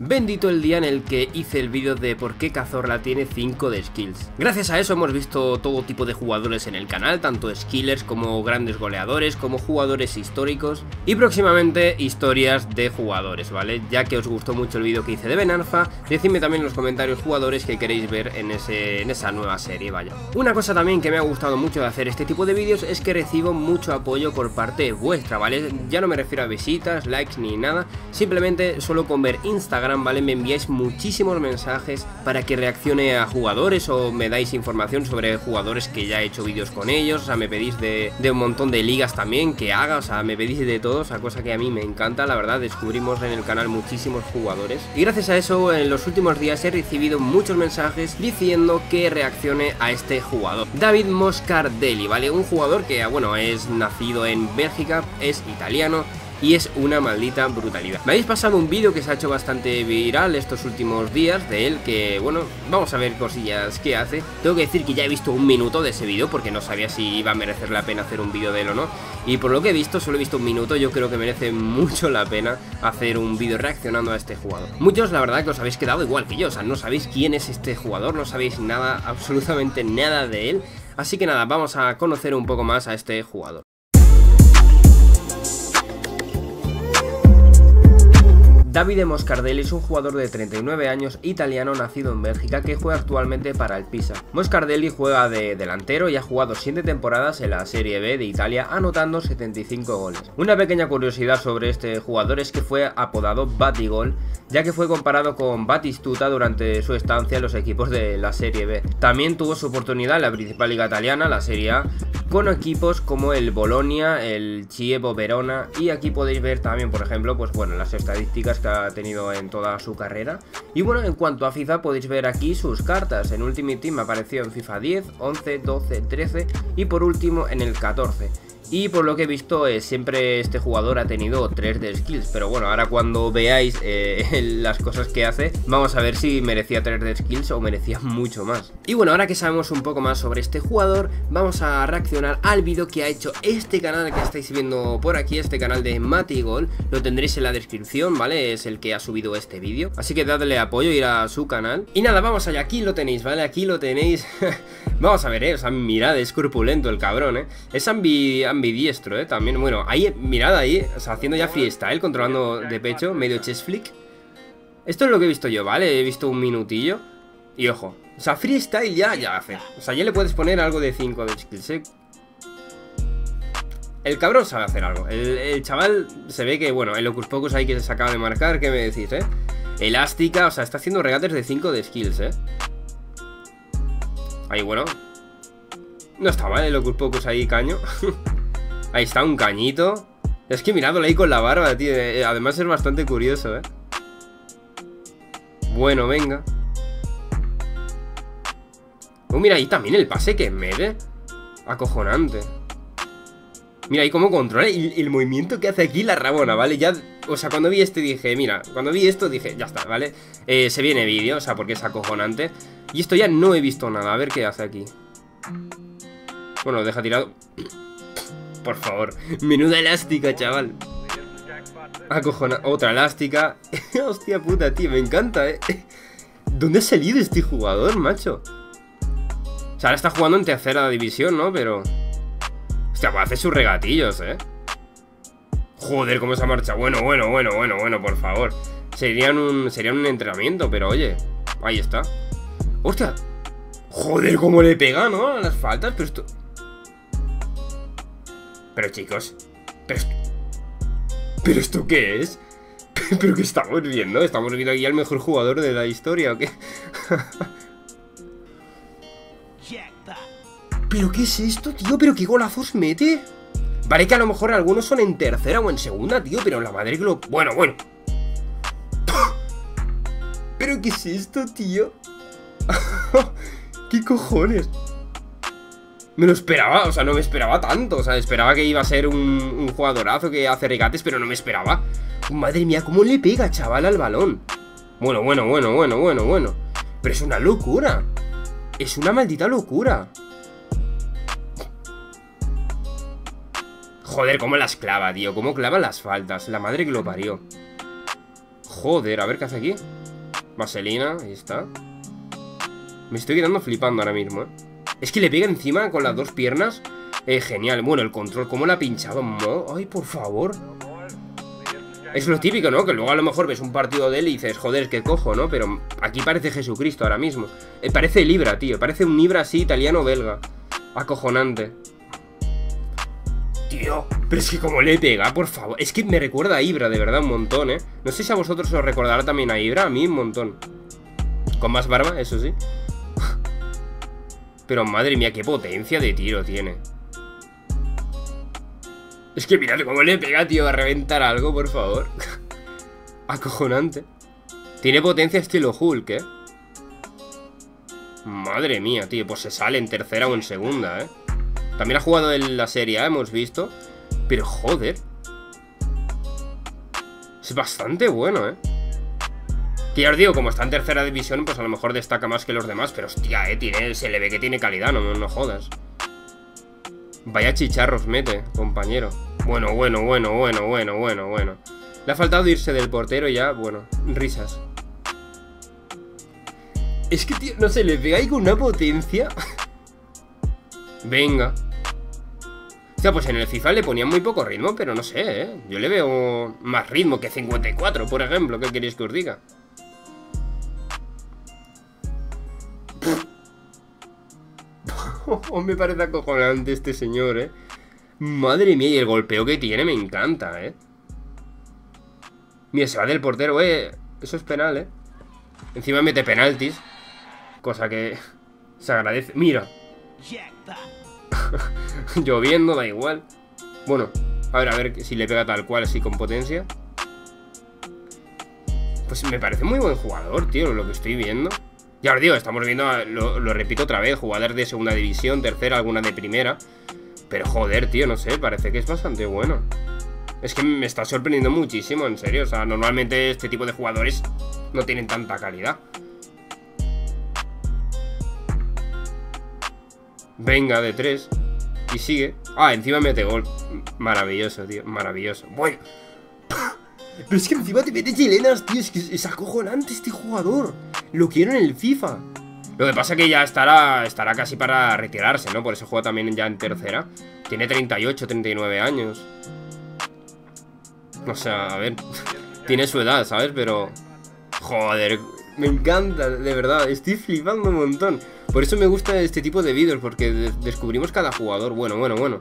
Bendito el día en el que hice el vídeo de por qué Cazorla tiene 5 de skills. Gracias a eso hemos visto todo tipo de jugadores en el canal, tanto skillers como grandes goleadores, como jugadores históricos y próximamente historias de jugadores, ¿vale? Ya que os gustó mucho el vídeo que hice de Benarfa, decidme también en los comentarios jugadores que queréis ver en esa nueva serie, vaya. Una cosa también que me ha gustado mucho de hacer este tipo de vídeos es que recibo mucho apoyo por parte vuestra, ¿vale? Ya no me refiero a visitas, likes ni nada, simplemente solo con ver Instagram, ¿vale? Me enviáis muchísimos mensajes para que reaccione a jugadores o me dais información sobre jugadores que ya he hecho vídeos con ellos, o sea, me pedís de un montón de ligas también que haga, o sea, me pedís de todo, o sea, cosa que a mí me encanta, la verdad, descubrimos en el canal muchísimos jugadores y gracias a eso en los últimos días he recibido muchos mensajes diciendo que reaccione a este jugador, David Moscardelli, ¿vale? Un jugador que, bueno, es nacido en Bélgica, es italiano y es una maldita brutalidad. Me habéis pasado un vídeo que se ha hecho bastante viral estos últimos días de él, que bueno, vamos a ver cosillas que hace. Tengo que decir que ya he visto un minuto de ese vídeo porque no sabía si iba a merecer la pena hacer un vídeo de él o no. Y por lo que he visto, solo he visto un minuto, yo creo que merece mucho la pena hacer un vídeo reaccionando a este jugador. Muchos la verdad que os habéis quedado igual que yo, o sea, no sabéis quién es este jugador, no sabéis nada, absolutamente nada de él. Así que nada, vamos a conocer un poco más a este jugador. Davide Moscardelli es un jugador de 39 años italiano nacido en Bélgica que juega actualmente para el Pisa. Moscardelli juega de delantero y ha jugado 7 temporadas en la Serie B de Italia anotando 75 goles. Una pequeña curiosidad sobre este jugador es que fue apodado Batigol, ya que fue comparado con Batistuta durante su estancia en los equipos de la Serie B. También tuvo su oportunidad en la principal liga italiana, la Serie A, con equipos como el Bolonia, el Chievo Verona y aquí podéis ver también, por ejemplo, pues bueno, las estadísticas que ha tenido en toda su carrera. Y bueno, en cuanto a FIFA podéis ver aquí sus cartas. En Ultimate Team apareció en FIFA 10, 11, 12, 13 y por último en el 14. Y por lo que he visto, siempre este jugador ha tenido 3 de skills. Pero bueno, ahora cuando veáis las cosas que hace, vamos a ver si merecía 3 de skills o merecía mucho más. Y bueno, ahora que sabemos un poco más sobre este jugador, vamos a reaccionar al vídeo que ha hecho este canal que estáis viendo por aquí, este canal de Matigol. Lo tendréis en la descripción, ¿vale? Es el que ha subido este vídeo. Así que dadle apoyo, ir a su canal. Y nada, vamos allá, aquí lo tenéis, ¿vale? Aquí lo tenéis. Vamos a ver, o sea, mirad, es corpulento el cabrón, es ambidiestro, también, bueno, ahí, mirad ahí, o sea, haciendo ya freestyle, controlando de pecho, medio chest flick. Esto es lo que he visto yo, ¿vale? He visto un minutillo y ojo, o sea, freestyle ya hace, o sea, ya le puedes poner algo de 5 de skills, El cabrón sabe hacer algo, el chaval se ve que, bueno, el Hocus Pocus ahí que se acaba de marcar, ¿qué me decís, Elástica, o sea, está haciendo regates de 5 de skills, Ahí, bueno, no está mal el Hocus Pocus ahí, caño. Ahí está, un cañito. Es que miradlo ahí con la barba, tío. Además es bastante curioso, Bueno, venga. Mira, ahí también el pase que mete. Acojonante. Mira ahí cómo controla y el movimiento que hace aquí la Rabona, ¿vale? Ya, o sea, cuando vi este dije, mira, cuando vi esto dije, ya está, ¿vale? Se viene vídeo, o sea, porque es acojonante. Y esto ya no he visto nada, a ver qué hace aquí. Bueno, lo deja tirado. Por favor, menuda elástica, chaval. Acojona, otra elástica. Hostia puta, tío, me encanta, ¿Dónde ha salido este jugador, macho? O sea, ahora está jugando en tercera división, ¿no? Pero... Hostia, pues hace sus regatillos, Joder, cómo esa marcha. Bueno, por favor. Serían un entrenamiento, pero oye, ahí está. Hostia. Joder, cómo le pega, ¿no? A las faltas, pero esto... Pero chicos, ¿pero esto qué es? ¿Pero qué estamos viendo? ¿Estamos viendo aquí al mejor jugador de la historia o qué? ¿Pero qué es esto, tío? ¿Pero qué golazos mete? Vale que a lo mejor algunos son en tercera o en segunda, tío, pero la madre que lo... Bueno. ¿Pero qué es esto, tío? ¿Qué cojones? Me lo esperaba, o sea, no me esperaba tanto. O sea, esperaba que iba a ser un jugadorazo que hace regates, pero no me esperaba. Madre mía, cómo le pega, chaval, al balón. Bueno. Pero es una locura. Es una maldita locura. Joder, cómo las clava, tío. Cómo clava las faltas. La madre que lo parió. Joder, a ver qué hace aquí. Vaselina, ahí está. Me estoy quedando flipando ahora mismo, Es que le pega encima con las dos piernas. Genial, bueno, el control, ¿cómo le ha pinchado? Ay, por favor. Es lo típico, ¿no? Que luego a lo mejor ves un partido de él y dices, joder, qué cojo, ¿no? Pero aquí parece Jesucristo ahora mismo. Parece Libra, tío. Parece un Libra así, italiano-belga. Acojonante. Tío, pero es que como le pega, por favor. Es que me recuerda a Ibra, de verdad, un montón, No sé si a vosotros os recordará también a Ibra. A mí un montón. Con más barba, eso sí. Pero madre mía, qué potencia de tiro tiene. Es que mirad cómo le pega, tío, a reventar algo, por favor. Acojonante. Tiene potencia estilo Hulk, Madre mía, tío, pues se sale en tercera o en segunda, También ha jugado en la Serie A, hemos visto. Pero joder. Es bastante bueno, Que ya os digo, como está en tercera división, pues a lo mejor destaca más que los demás. Pero hostia, se le ve que tiene calidad, no jodas. Vaya chicharros mete, compañero. Bueno. Le ha faltado irse del portero ya, bueno, risas. Es que, tío, no sé, le pega ahí con una potencia. Venga. O sea, pues en el FIFA le ponían muy poco ritmo, pero no sé, Yo le veo más ritmo que 54, por ejemplo. ¿Qué queréis que os diga? Me parece acojonante este señor, Madre mía, y el golpeo que tiene me encanta, Mira, se va del portero, Eso es penal, Encima mete penaltis. Cosa que se agradece. Mira. Lloviendo, da igual. Bueno, a ver si le pega tal cual, así con potencia. Pues me parece muy buen jugador, tío, lo que estoy viendo. Ya os digo, estamos viendo, lo repito otra vez, jugadores de segunda división, tercera, alguna de primera. Pero joder, tío, no sé, parece que es bastante bueno. Es que me está sorprendiendo muchísimo, en serio. O sea, normalmente este tipo de jugadores no tienen tanta calidad. Venga, de 3. Y sigue. Ah, encima mete gol. Maravilloso, tío, maravilloso. Bueno. Pero es que encima te mete chilenas, tío. Es que es acojonante este jugador. Lo quiero en el FIFA. Lo que pasa es que ya estará casi para retirarse, ¿no? Por eso juega también ya en tercera. Tiene 38, 39 años. O sea, a ver. Tiene su edad, ¿sabes? Pero... joder, me encanta, de verdad. Estoy flipando un montón. Por eso me gusta este tipo de vídeos, porque descubrimos cada jugador. Bueno.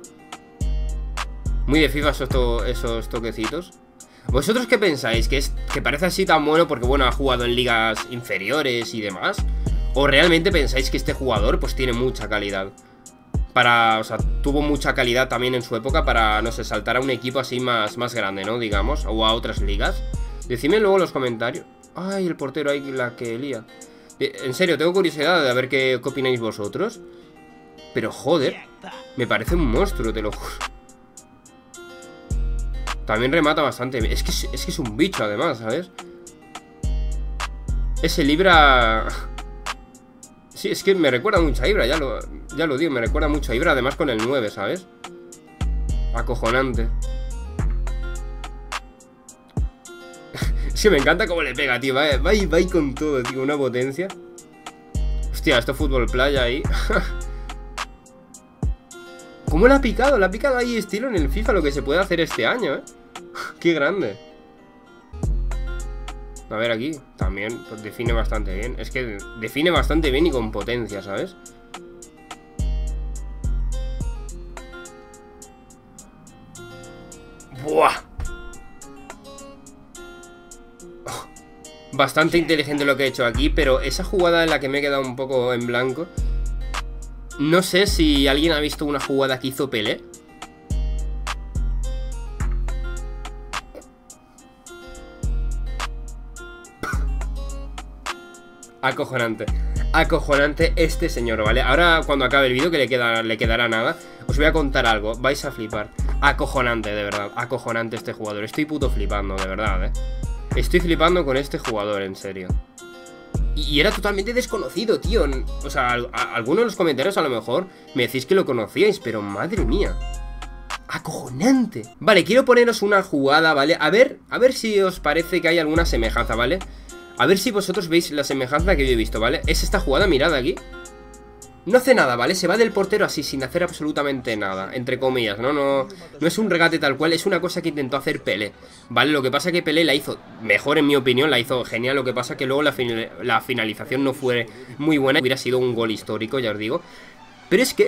Muy de FIFA esos toquecitos. ¿Vosotros qué pensáis? ¿Que parece así tan bueno porque, bueno, ha jugado en ligas inferiores y demás? ¿O realmente pensáis que este jugador, pues, tiene mucha calidad? O sea, tuvo mucha calidad también en su época para, no sé, saltar a un equipo así más grande, ¿no? Digamos, o a otras ligas. Decidme luego en los comentarios. Ay, el portero ahí, la que lía. En serio, tengo curiosidad de ver qué opináis vosotros. Pero joder, me parece un monstruo, te lo juro. También remata bastante bien. Es que es un bicho, además, ¿sabes? Ese Libra... Sí, es que me recuerda mucho a Ibra, ya lo digo, me recuerda mucho a Ibra, además con el 9, ¿sabes? Acojonante. Es que me encanta cómo le pega, tío. Va ahí con todo, tío, una potencia. Hostia, esto fútbol playa ahí. ¿Cómo le ha picado? Le ha picado ahí estilo en el FIFA lo que se puede hacer este año, Qué grande. A ver aquí, también pues define bastante bien. Es que define bastante bien y con potencia, ¿sabes? ¡Buah! Bastante inteligente lo que he hecho aquí, pero esa jugada en la que me he quedado un poco en blanco. No sé si alguien ha visto una jugada que hizo Pelé. Acojonante. Acojonante este señor, ¿vale? Ahora cuando acabe el vídeo, que le quedará nada, os voy a contar algo, vais a flipar. Acojonante, de verdad, acojonante este jugador. Estoy puto flipando, de verdad, Estoy flipando con este jugador, en serio. Y era totalmente desconocido, tío. O sea, algunos de los comentarios a lo mejor me decís que lo conocíais, pero madre mía. acojonante. Vale, quiero poneros una jugada, ¿vale? A ver si os parece que hay alguna semejanza, ¿vale? A ver si vosotros veis la semejanza que yo he visto, ¿vale? Es esta jugada, mirad aquí. No hace nada, ¿vale? Se va del portero así, sin hacer absolutamente nada, entre comillas, ¿no? No es un regate tal cual, es una cosa que intentó hacer Pelé, ¿vale? Lo que pasa que Pelé la hizo mejor, en mi opinión, la hizo genial. Lo que pasa que luego la finalización no fue muy buena. Hubiera sido un gol histórico, ya os digo. Pero es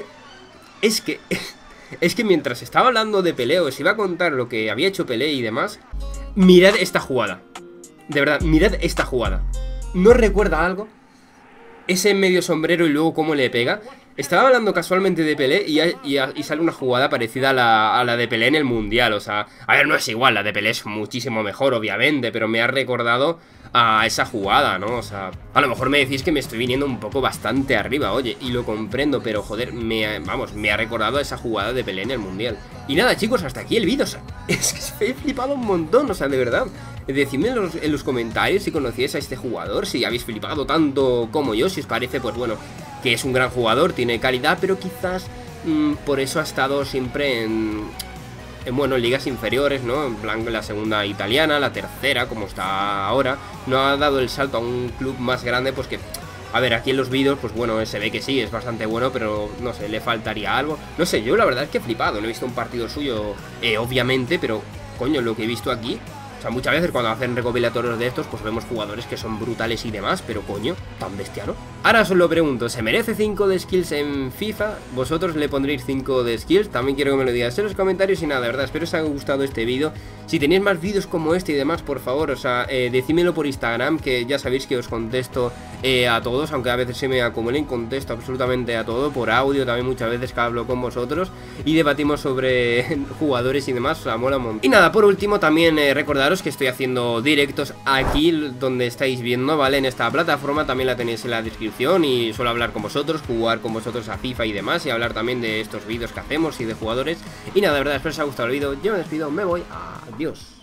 que mientras estaba hablando de Pelé, os iba a contar lo que había hecho Pelé y demás. Mirad esta jugada. De verdad, mirad esta jugada. ¿No recuerda algo? Ese medio sombrero y luego cómo le pega. Estaba hablando casualmente de Pelé y sale una jugada parecida a la de Pelé en el Mundial. O sea, a ver, no es igual, la de Pelé es muchísimo mejor, obviamente, pero me ha recordado a esa jugada, ¿no? O sea, a lo mejor me decís que me estoy viniendo un poco bastante arriba, oye, y lo comprendo, pero joder, me ha recordado a esa jugada de Pelé en el Mundial. Y nada, chicos, hasta aquí el vídeo. O sea, es que he flipado un montón, o sea, de verdad. Decidme en los comentarios si conocíais a este jugador, si habéis flipado tanto como yo, si os parece, pues bueno, que es un gran jugador, tiene calidad, pero quizás por eso ha estado siempre en ligas inferiores, ¿no? En plan la segunda italiana, la tercera, como está ahora. No ha dado el salto a un club más grande, pues que... A ver, aquí en los vídeos, pues bueno, se ve que sí, es bastante bueno, pero no sé, le faltaría algo. No sé, yo la verdad es que he flipado, no he visto un partido suyo, obviamente, pero coño, lo que he visto aquí... O sea, muchas veces cuando hacen recopilatorios de estos, pues vemos jugadores que son brutales y demás, pero coño, tan bestia, ¿no? Ahora os lo pregunto, ¿se merece 5 de skills en FIFA? ¿Vosotros le pondréis 5 de skills? También quiero que me lo digáis en los comentarios y nada, de verdad, espero que os haya gustado este vídeo. Si tenéis más vídeos como este y demás, por favor, o sea, decídmelo por Instagram, que ya sabéis que os contesto a todos, aunque a veces se me acumulen, contesto absolutamente a todo, por audio también muchas veces que hablo con vosotros y debatimos sobre jugadores y demás, o sea, mola un montón. Y nada, por último, también recordaros que estoy haciendo directos aquí donde estáis viendo, ¿vale? En esta plataforma también la tenéis en la descripción y suelo hablar con vosotros, jugar con vosotros a FIFA y demás y hablar también de estos vídeos que hacemos y de jugadores. Y nada, de verdad, espero que os haya gustado el vídeo. Yo me despido, me voy, adiós.